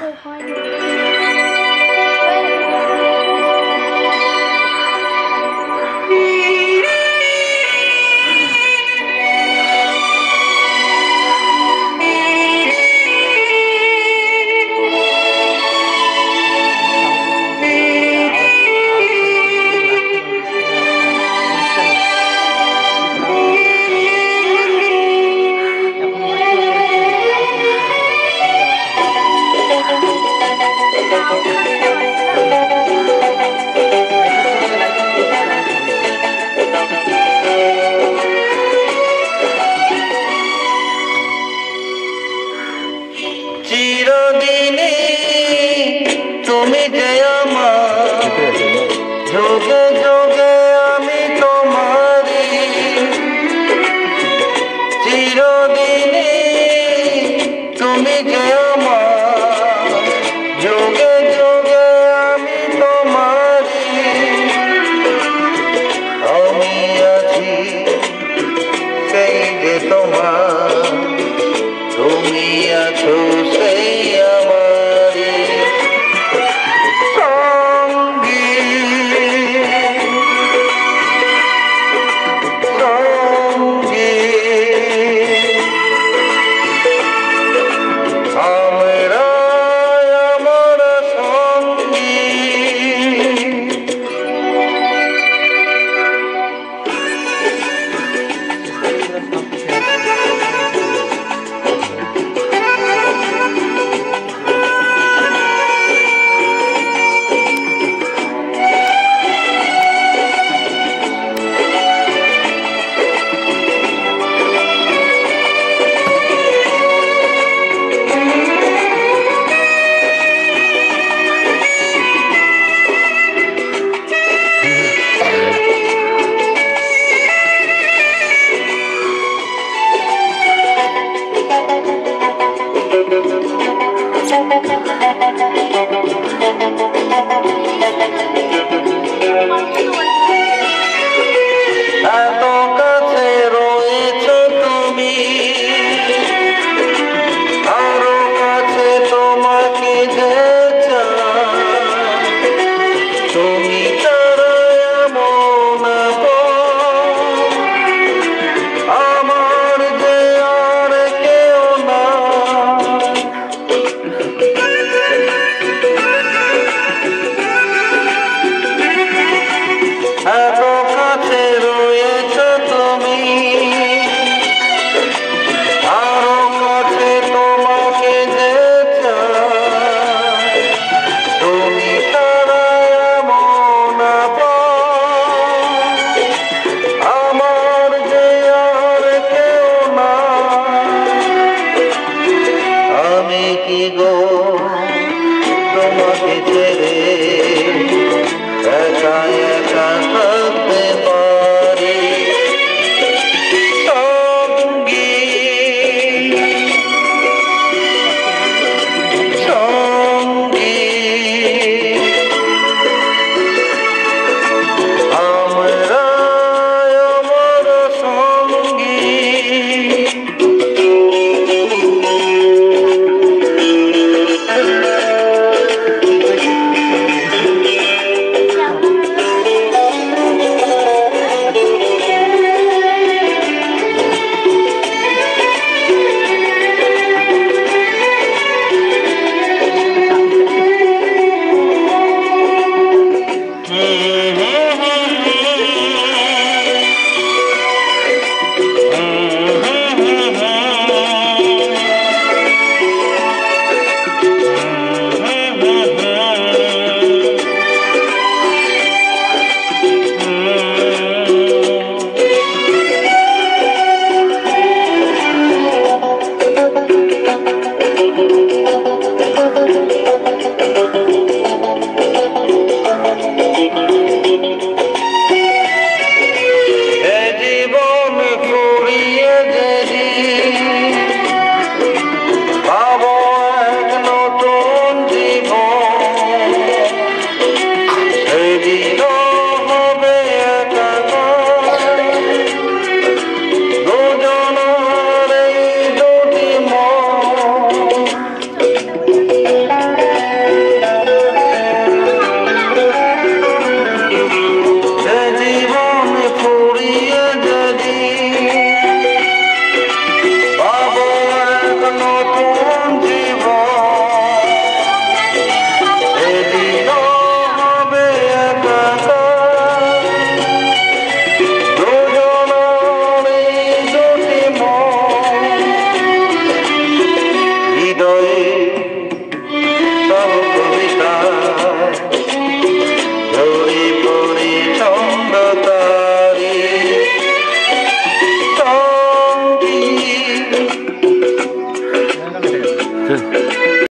চিরদিনে তুমি যে আমার যোগে যোগে আমি তোমারি চিরদিনে তুমি যে আমার যোগে যোগে আমি তোমারি আমি আছি সেই যে তোমার তুমি আছো সেই আমারি সঙ্গী সঙ্গী আমরা আমার সঙ্গী এত কাছে রয়েছ তুমি আরো কাছে তোমাকে যে চাই তুমি ছাড়া এমন আমার যে আর কেউ না এত কাছে রয়েছ তুমি আরো কাছে তোমাকে যে চাই তুমি ছাড়া এমন আমার যে আর কেউ না আমি কি গো